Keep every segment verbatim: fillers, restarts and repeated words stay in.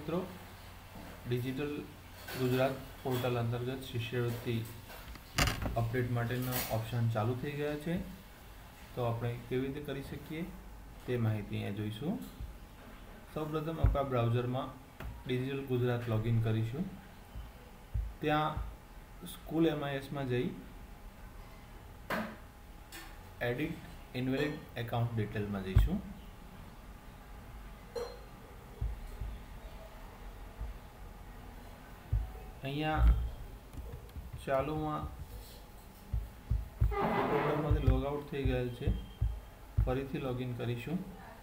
મિત્રો, digital Gujarat portal અંતર્ગત શિષ્યવૃત્તિ અપડેટ માટેનો ઓપ્શન ચાલુ થઈ ગયા છે. તો આપણે કેવી રીતે કરી શકીએ તે માહિતી અહીંયા જોઈશું. સૌપ્રથમ આપણા બ્રાઉઝરમાં ડિજિટલ ગુજરાત લોગિન કરીશું. ત્યાં સ્કૂલ એમઆઈએસમાં જઈ એડિટ ઇનવેલિડ એકાઉન્ટ ડિટેલમાં જઈશું. અહીંયા ચાલુમાં પ્રોગ્રામમાંથી લોગ આઉટ થઈ ગયેલ છે. ફરીથી લોગિન કરીશું.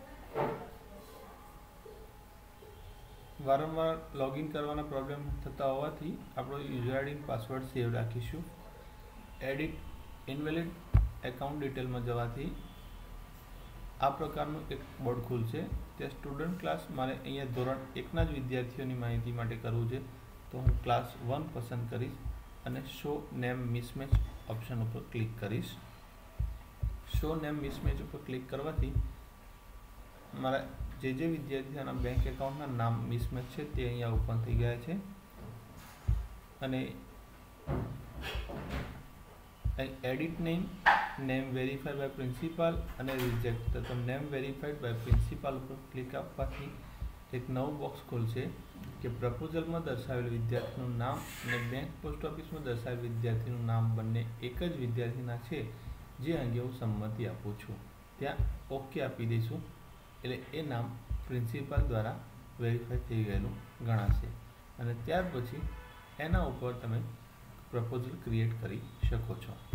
વારંવાર લોગિન કરવાના પ્રોબ્લેમ થતા હોવાથી આપણો યુઝર આઈડી પાસવર્ડ સેવ રાખીશું. એડિટ ઇનવેલિડ એકાઉન્ટ ડિટેલમાં જવાથી આ પ્રકારનું એક બોર્ડ ખુલશે. ત્યાં સ્ટુડન્ટ ક્લાસ મારે અહીંયા ધોરણ એકના જ વિદ્યાર્થીઓની માહિતી માટે કરવું છે, તો હું ક્લાસ વન પસંદ કરીશ અને શો નેમ મિસમેચ ઓપ્શન ઉપર ક્લિક કરીશ. શો નેમ મિસમેચ ઉપર ક્લિક કરવાથી મારા જે જે વિદ્યાર્થીઓના બેંક એકાઉન્ટના નામ મિસમેચ છે તે અહીંયા ઓપન થઈ ગયા છે. અને edit name, name verified by principal અને રિજેક્ટ, તો નેમ વેરીફાઈડ બાય પ્રિન્સિપાલ ઉપર ક્લિક આપવાથી એક નવું બોક્સ ખોલશે કે પ્રપોઝલમાં દર્શાવેલ વિદ્યાર્થીનું નામ અને બેંક પોસ્ટ ઓફિસમાં દર્શાવેલ વિદ્યાર્થીનું નામ બંને એક જ વિદ્યાર્થીના છે, જે અંગે હું સંમતિ આપું છું. ત્યાં ઓકે આપી દઈશું એટલે એ નામ પ્રિન્સિપાલ દ્વારા વેરીફાઈ થઈ ગયેલું ગણાશે અને ત્યાર પછી એના ઉપર તમે પ્રપોઝલ ક્રિએટ કરી શકો છો.